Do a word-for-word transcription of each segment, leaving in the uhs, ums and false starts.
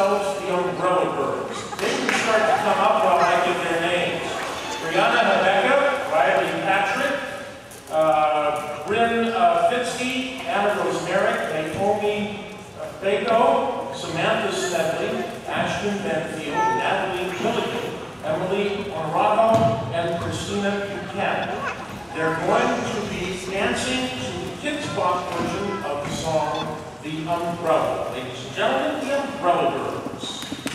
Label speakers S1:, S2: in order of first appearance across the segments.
S1: themselves the Umbrella Girls. They can start to come up while I give their names. Rihanna, Rebecca, Riley Patrick, uh, Bryn uh, Fitzke, Anna Rosmerick, Naomi uh, Bako, Samantha Smedley, Ashton Benfield, Natalie Milligan, Emily Honorado, and Christina Buchanan. They're going to be dancing to the Kids Bop version of the song The Umbrella. Ladies and gentlemen, the Umbrella Girls.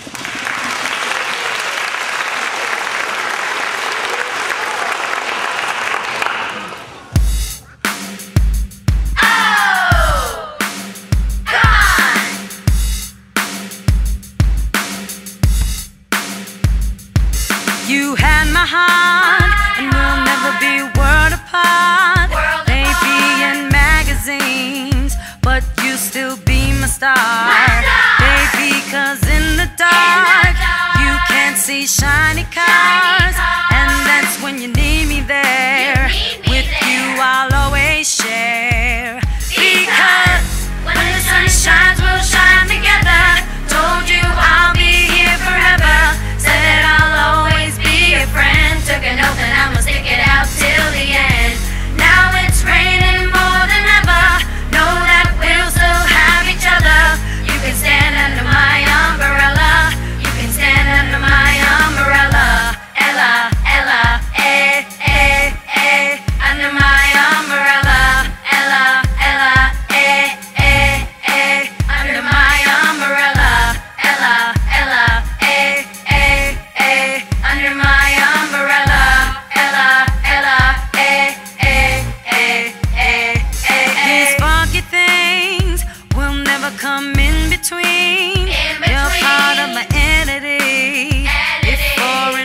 S2: You had my heart, and we'll never be a world apart. Maybe in magazines, but you still be my star. Baby, cause in the dark, you can't see shiny cars. And that's when you need me there. With you I'll always share. Because when the sun shines, we'll shine together. Told you I'll be here forever. Said I'll always be your friend. Took an oath and I'ma stick it out till the end. Now it's raining more than ever. Know that we'll still have each other. You can stand under my umbrella. You can stand under my umbrella. Ella, Ella, eh, eh, eh. Under my umbrella. Ella, Ella, eh, eh, eh. Under my umbrella. Ella, Ella, eh, eh, eh. Under my umbrella. Ella, Ella, eh, eh, eh, eh, eh. These funky things will never come in between. In between. You're part of my entity. If for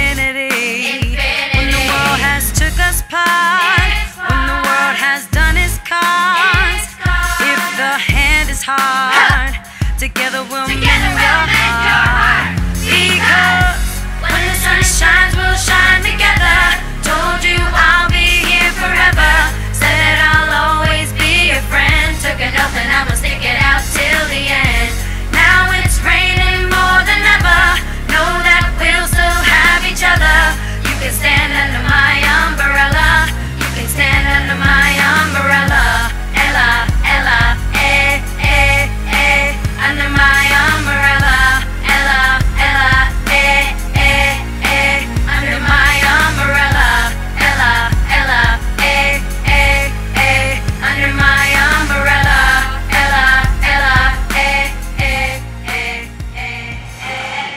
S2: infinity. infinity. When the world has took us apart. When the world has done its cause. If the hand is hard, together we'll mend your heart. Because when the sun shines, we'll shine together. Told you I'll be here forever. Said I'll always be your friend. Took an oath and I'ma stick it out till the end. Now it's raining more than ever. Know that we'll still have each other. You can stand under my umbrella. You can stand under my umbrella. Ella, Ella, eh, eh, eh. Under my umbrella. Ella, Ella, eh, eh, eh. Under my umbrella. Ella, Ella, eh, eh, eh. Under my umbrella. Ella, Ella, eh, eh, eh, eh, eh.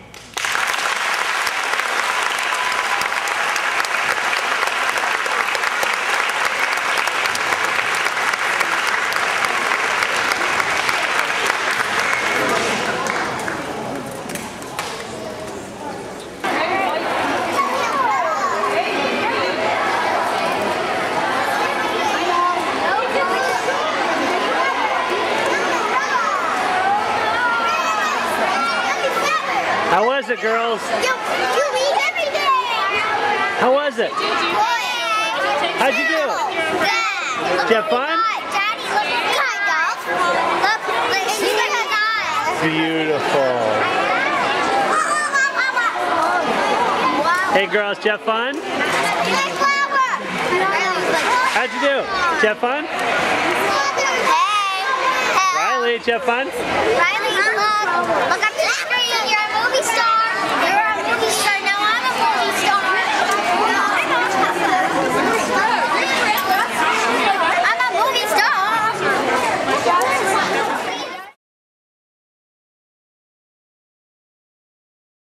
S3: How was it, girls?
S4: You, you eat every day.
S3: How was it? How'd you do?
S4: Good.
S3: Did you have fun?
S4: Daddy, look, kind of. Look, look, she's like a guy.
S3: Beautiful.
S4: Wow.
S3: Hey, girls, did you have fun?
S4: Like flower.
S3: How'd you do? Did you have fun?
S4: Hey.
S3: Riley, did you have fun?
S4: Riley.